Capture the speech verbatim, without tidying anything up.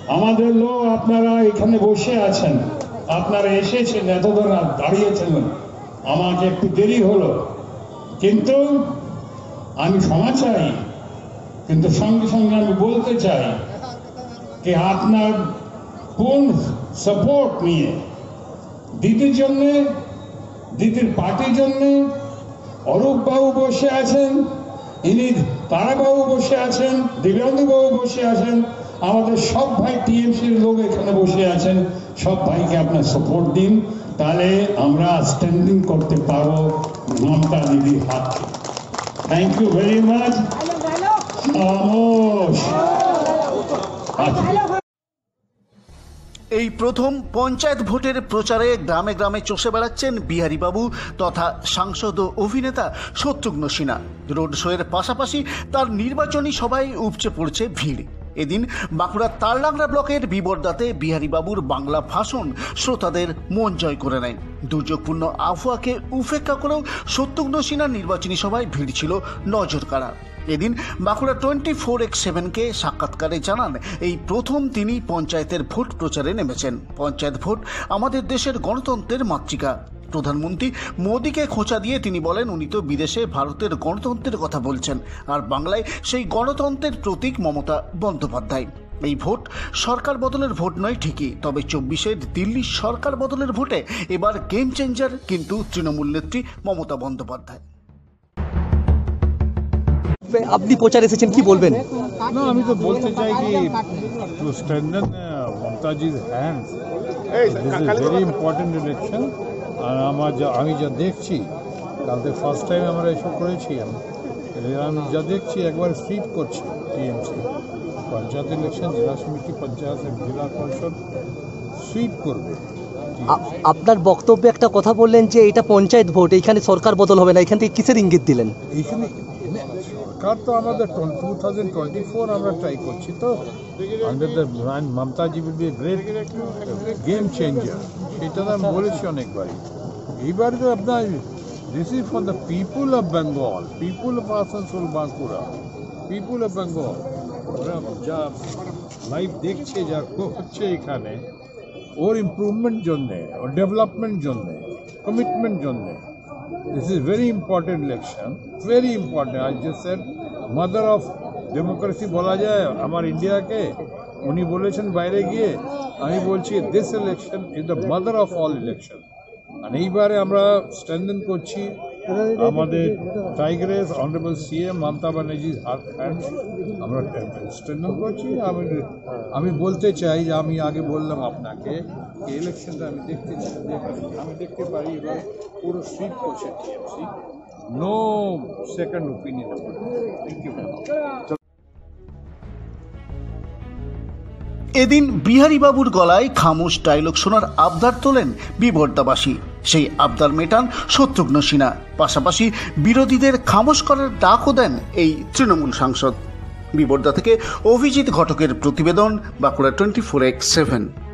আমাদের লোক আপনারা এখানে বসে আছেন, আপনারা এসেছেন, এতদিন দাঁড়িয়েছিলেন, আমাকে একটু দেরি হলো, কিন্তু আমি ক্ষমা চাই। কিন্তু সঙ্গে সঙ্গে আমি বলতে চাই যে আপনার কোন সাপোর্ট নিয়ে দিদির জন্যে, দিদির পার্টির জন্যে অরূপ বাবু বসে আছেন, ইনি তারাবাবু বসে আছেন, দিব্যাঙ্গু বাবু বসে আছেন, আমাদের সব ভাই টিএমসির লোক এখানে বসে আছেন। সব ভাইকে আপনার সাপোর্ট দিন, তাহলে আমরা স্ট্যান্ডিং করতে পারবো মমতা দিদির হাত। Thank you very much. এই প্রথম পঞ্চায়েত ভোটের প্রচারে গ্রামে গ্রামে চষে বেড়াচ্ছেন বিহারীবাবু তথা সাংসদ ও অভিনেতা শত্রুঘ্ন সিনহা। রোড শোয়ের পাশাপাশি তার নির্বাচনী সভায় উপচে পড়ছে ভিড়। এদিন বাঁকুড়ার তারলাংরা ব্লকের বিবর্দাতে বিহারীবাবুর বাংলা ভাষণ শ্রোতাদের মন জয় করে নেয়। দুর্যোগপূর্ণ আবহাওয়াকে উপেক্ষা করেও শত্রুঘ্ন সিনহার নির্বাচনী সভায় ভিড় ছিল নজর কাড়া। এদিন বাঁকুড়া টোয়েন্টি ফোর এক্স সেভেনকে সাক্ষাৎকারে জানান এই প্রথম তিনি পঞ্চায়েতের ভোট প্রচারে নেমেছেন। পঞ্চায়েত ভোট আমাদের দেশের গণতন্ত্রের মাতৃকা। প্রধানমন্ত্রী মোদীকে খোঁচা দিয়ে তিনি বলেন উনি তো বিদেশে ভারতের গণতন্ত্রের কথা বলছেন, আর বাংলায় সেই গণতন্ত্রের প্রতীক মমতা বন্দ্যোপাধ্যায়। এই ভোট সরকার বদলের ভোট নয় ঠিকই, তবে চব্বিশের দিল্লির সরকার বদলের ভোটে এবার গেম চেঞ্জার কিন্তু তৃণমূল নেত্রী মমতা বন্দ্যোপাধ্যায়। আপনি প্রচার এসেছেন, কি বলবেন? না, আমি তো বলতে চাই কি টু স্ট্রেংথেন মমতাজির hands, this is very important election. আর আমার যা আমি যা দেখছি, কালকে ফার্স্ট টাইম আমরা এসব করেছি, আমি আমি যা দেখছি একবার সুইপ করছি টিএমসি পঞ্চায়েত ইলেকশন, জেলা সমিতি পঞ্চায়েত জেলা পরিষদ সুইপ করবে। আপনার বক্তব্যে একটা কথা বললেন যে এটা পঞ্চায়েত ভোট, এইখানে সরকার বদল হবে না, এখান থেকে কিসের ইঙ্গিত দিলেন? এইখানে সরকার তো আমাদের টু থাউজেন্ড টোয়েন্টি ফোর আমরা ট্রাই করছি, তো under the Mamataji will be great game changer, সেটা তো আমি বলেছি অনেকবারই। এইবার তো আপনার this is for the people of Bengal, people of Asansol Bankura, people of Bengal. যা লাইফ দেখছে, যা হচ্ছে এখানে, ওর ইম্প্রুভমেন্ট জন্যে, ওর ডেভেলপমেন্ট জন্যে, কমিটমেন্ট জন্যে। This is very important election, very important. I just said mother of democracy বলা যায় আমার ইন্ডিয়াকে, উনি বলেছেন বাইরে গিয়ে, আমি বলছি this election is the mother of all election. আর এইবারে আমরা স্ট্রেংথেন করছি আমাদের টাইগ্রেস অনারেবল সিএম মমতা ব্যানার্জির হাত হ্যান্ড আমরা স্ট্রেংথেন করছি। আমি আমি বলতে চাই যে আমি আগে বললাম আপনাকে এই ইলেকশনটা আমি দেখতে চাই, আমি দেখতে পারি এবার পুরো সুইপ করছে TMC, no second opinion. Thank you. এদিন বিহারীবাবুর গলায় খামোশ ডায়লগ শোনার আবদার তোলেন বিবর্দাবাসী। সেই আবদার মেটান শত্রুঘ্ন সিনহা, পাশাপাশি বিরোধীদের খামোশ করার ডাকও দেন এই তৃণমূল সাংসদ। বিবর্দা থেকে অভিজিৎ ঘটকের প্রতিবেদন, Bankura twenty four X seven.